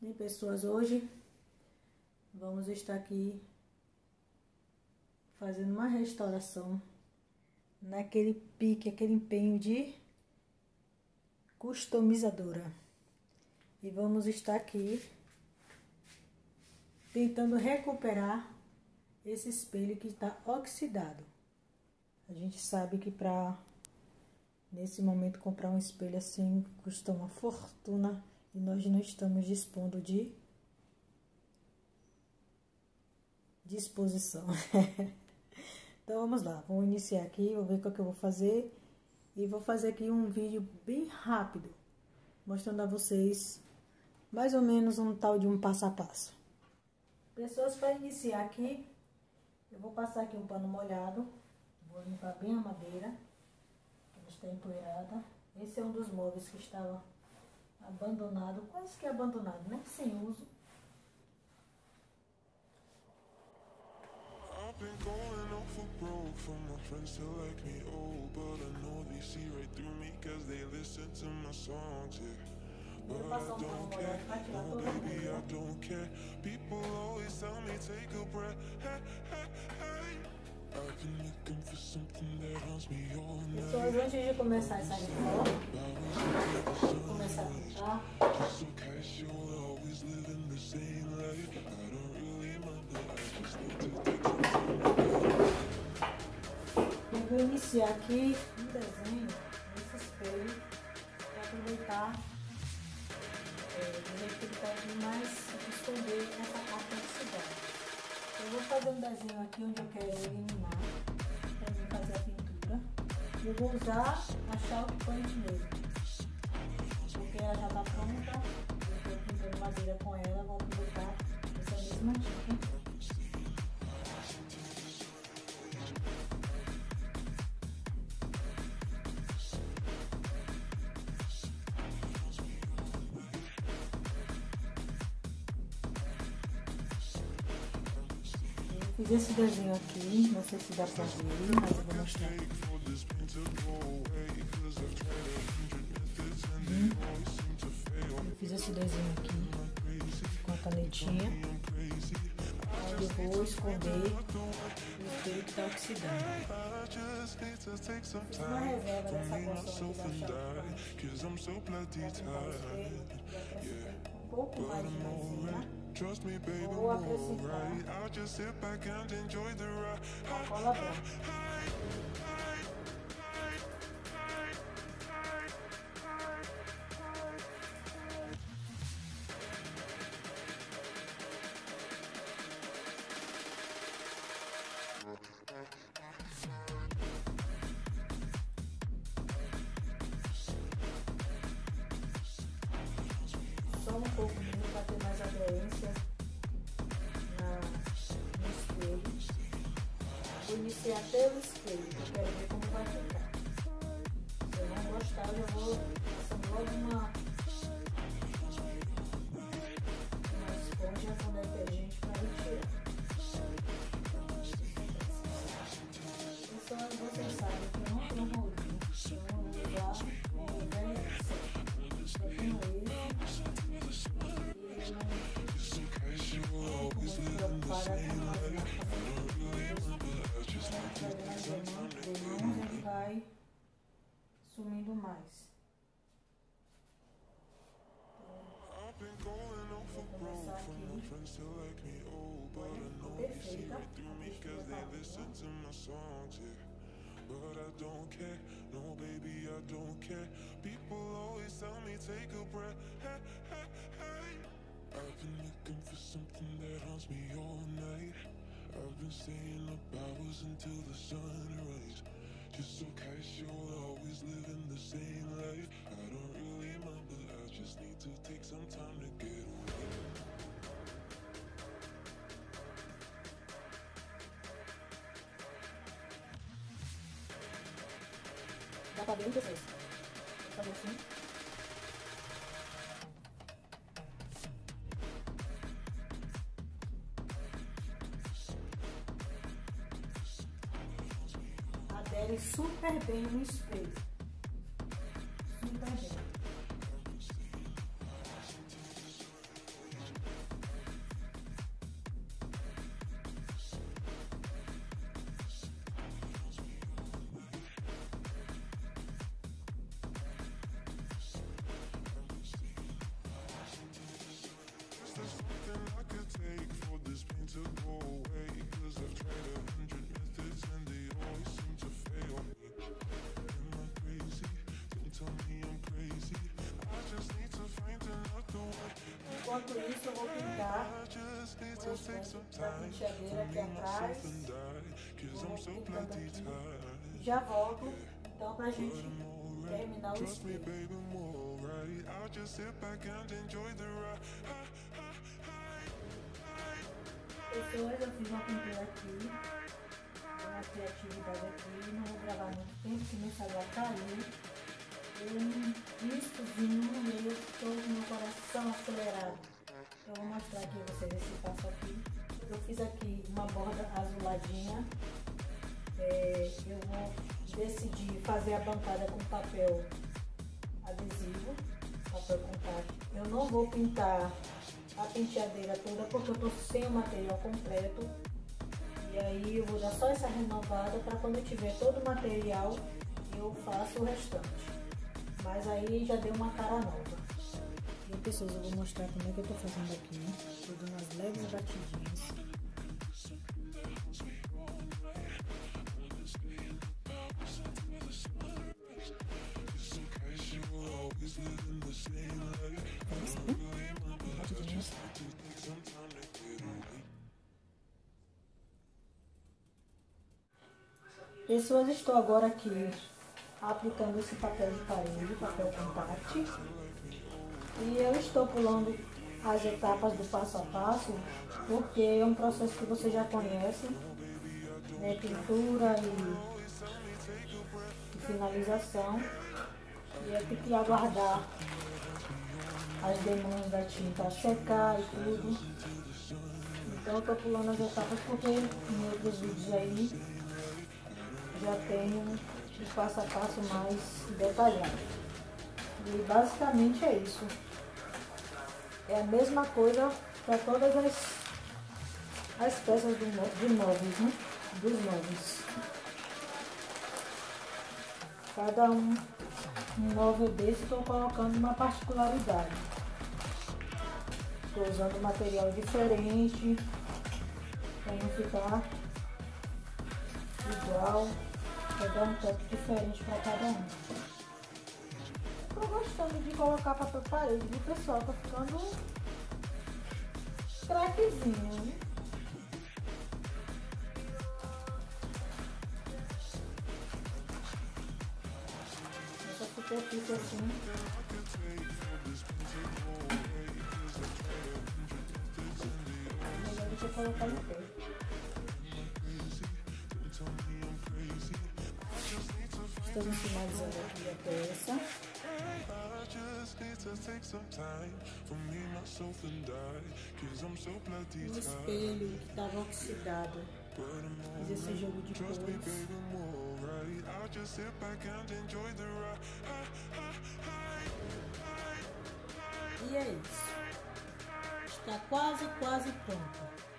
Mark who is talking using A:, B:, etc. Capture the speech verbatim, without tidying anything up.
A: Bem, pessoas, hoje vamos estar aqui fazendo uma restauração naquele pique, aquele empenho de customizadora. E vamos estar aqui tentando recuperar esse espelho que está oxidado. A gente sabe que para nesse momento comprar um espelho assim custa uma fortuna e nós não estamos dispondo de disposição. Então vamos lá, vou iniciar aqui, vou ver o que eu vou fazer e vou fazer aqui um vídeo bem rápido, mostrando a vocês mais ou menos um tal de um passo a passo. Pessoas, para iniciar aqui, eu vou passar aqui um pano molhado, vou limpar bem a madeira, ela está empoeirada. Esse é um dos móveis que estava abandonado, quase que abandonado, né? Sem uso.
B: I've been going off for broke for my friends to like me, oh, but I know they see right through me cause they listen to my songs, yeah. But I don't care, no baby, I don't care. People always tell me take a breath, hey, hey, hey. I've been looking for something that haunts me all night.
A: Pessoas, antes de começar essa reforma, vou começar a pintar.
B: Just so casual, always living the same life. I don't really remember, I just need to take some time.
A: Eu vou iniciar aqui um desenho nesse espelho para aproveitar é, do jeito que ele está aqui, mais esconder essa parte oxidada. Eu vou fazer um desenho aqui onde eu quero eliminar para mim fazer a pintura. Eu vou usar a chalk point mesmo, porque ela já está pronta. Eu estou pintando madeira com ela, vou aproveitar essa mesma tinta. Fiz esse desenho aqui, não sei se dá pra ver, mas eu vou mostrar. Hum. Eu fiz esse desenho aqui com a canetinha, onde eu vou esconder o espelho que está oxidando. Fiz uma reserva dessa porção aqui da chave, um pouco mais de maisena.
B: Trust me, baby, I'm
A: Vou acrescentar
B: alright. I'll just sit back and enjoy the ride.
A: a cola branca. Só um pouco para ter mais aderência na, no espelho. Vou iniciar pelo espelho, eu quero ver como vai ficar. Se eu não gostar, eu já vou passando logo uma, uma esponja com detergente para retirar. Pessoal, vocês sabem que eu não tenho molinho, então eu vou usar o velho certo. Eu tenho esse. Ele vai sumindo mais. Vou começar aqui. Perfeita.
B: But I don't care, no baby, I don't care. People always tell me take a breath, hey, hey, hey. I've been looking for something that haunts me all night. I've been staying up hours until the sunrise. Just so casual, always living the same life. I don't really remember, I just need to take some time to get away.
A: Dá pra ver, hein, pessoas? Vou fazer assim. Adere super bem no espelho. Super bem. Enquanto isso, eu vou pintar o restante da penteadeira aqui atrás. Vou pintando aqui. Já volto, então, pra gente terminar o espelho. Pessoas, eu fiz uma pintura aqui, uma criatividade aqui, não vou gravar muito tempo, porque meu celular caiu. Um mistozinho e aí eu estou com meu coração acelerado. Eu vou mostrar aqui a vocês esse passo aqui. Eu fiz aqui uma borda azuladinha. É, eu vou decidir fazer a bancada com papel adesivo, papel contato. Eu não vou pintar a penteadeira toda porque eu tô sem o material completo. E aí eu vou dar só essa renovada para quando eu tiver todo o material eu faço o restante. Mas aí já deu uma cara nova. E pessoas, eu vou mostrar como é que eu tô fazendo aqui. Tô dando umas leves batidinhas. Batidinhas. Pessoas, estou agora aqui aplicando esse papel de parede, papel contact, e eu estou pulando as etapas do passo a passo, porque é um processo que você já conhece, né, pintura e, e finalização, e é ter que aguardar as demãos da tinta secar e tudo. Então eu estou pulando as etapas porque em outros vídeos aí já tenho o passo a passo mais detalhado. E basicamente é isso. É a mesma coisa para todas as, as peças do, de móveis, né? Dos móveis. Cada um, um móvel desse estou colocando uma particularidade. Estou usando material diferente para não ficar igual. Vou dar um toque diferente para cada um. Tô gostando de colocar papel parede, viu, pessoal? Tô ficando craquezinha, né? Essa superfície assim. Melhor do que colocar em pé. Estamos finalizando aqui a peça. O espelho que estava oxidado. Fiz esse jogo de cores. E é isso. Está quase, quase pronto.